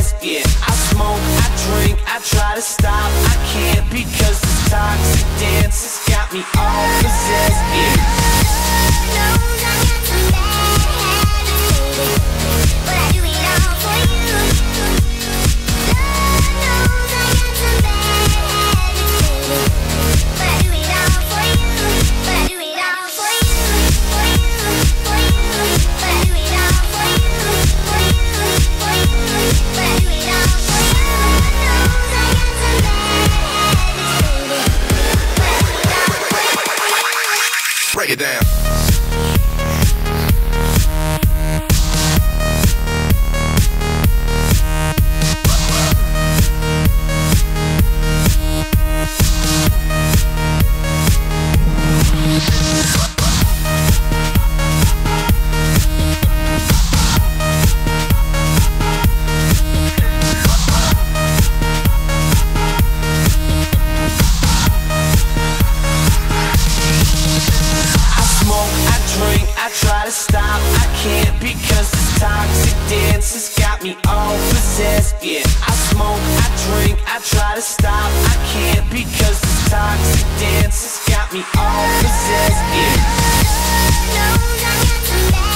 possessed. Yeah, I smoke, I drink, I try to stop, I can't, because this toxic dance has got me all possessed. Yeah. Break it down. Stop, I can't, because this toxic dance has got me all possessed. Yeah, I smoke, I drink, I try to stop, I can't, because this toxic dance has got me all possessed. Yeah.